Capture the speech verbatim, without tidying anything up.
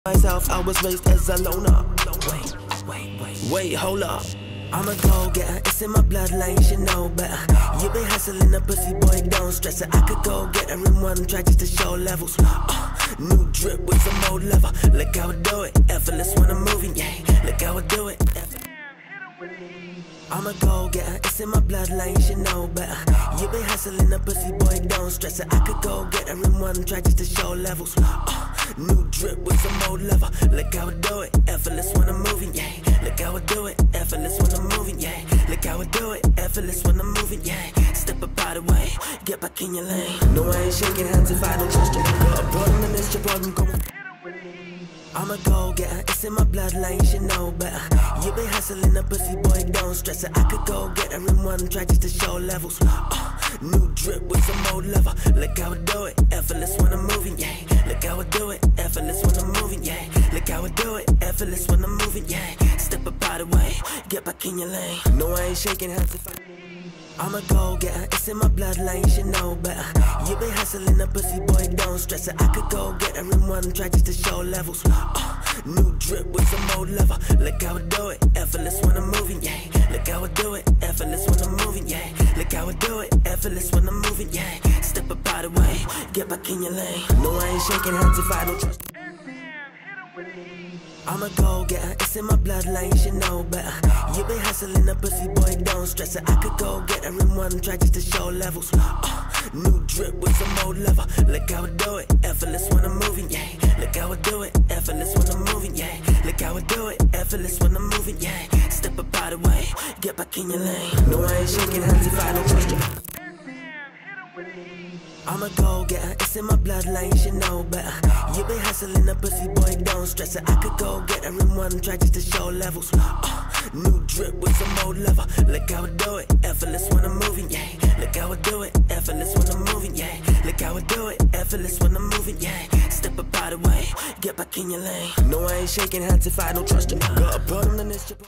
Myself, I was raised as a loner. Wait, wait, wait, wait, hold up. I'm a go-getter, it's in my bloodline, you should know better. You been hustling a pussy, boy, don't stress it. I could go get her in one try just to show levels. uh, New drip with some old leather. Look how I do it, effortless when I'm moving, yeah. Look how I do it. I'm a go-getter, it's in my bloodline, you should know better. You been hustling a pussy, boy, don't stress it. I could go get her in one try just to show levels. uh, New drip with some old leather. Look how I do it, effortless when I'm moving, yeah. Look how I do it, effortless when I'm moving, yeah. Look how I do it, effortless when I'm moving, yeah. Step up out of the way, get back in your lane. No, I ain't shaking hands if I don't trust you. Got a problem and it's your problem, go on. I'm a go-getter, it's in my bloodline, you should know better. You been hustling a pussy, boy, don't stress it. I could go get her in one try just to show levels. uh, New drip with some old leather. Look how I do it, effortless when I'm moving, yeah. Look how I do it, effortless when I'm moving, yeah. Look how I do it, effortless when I'm moving, yeah. Step up out of the way, get back in your lane. No, I ain't shaking hands if I... I'm a go-getter, it's in my bloodline, you should know better. You been hustling a pussy, boy, don't stress it. I could go get her in one try just to show levels. uh, New drip with some old leather. Look how I do it, effortless when I'm moving, yeah. Look how I do it, effortless when I'm moving, yeah. Look how I do it, effortless when I'm moving, yeah. Step up out of the way, get back in your lane. No, I ain't shaking hands if I don't trust. I'm a go-getter, it's in my bloodline, you should know better. You been hustling a pussy, boy, don't stress it. I could go get her in one try just to show levels. uh, New drip with some old leather. Look how I do it, effortless when I'm moving, yeah. Look how I do it, effortless when I'm moving, yeah. Look how I do it, effortless when I'm moving, yeah. Step up out of the way, get back in your lane. No, I ain't shaking hands if I don't trust you. I'm a go-getter, it's in my bloodline, you should know better. You been hustling a pussy, boy, don't stress it. I could go get her in one try just to show levels. uh, New drip with some old leather. Look how I do it, effortless when I'm moving, yeah. Look how I do it, effortless when I'm moving, yeah. Look how I do it, effortless when I'm moving, yeah. Step up out of the way, get back in your lane. No, I ain't shaking hands if I don't trust you. Got a problem, then it's your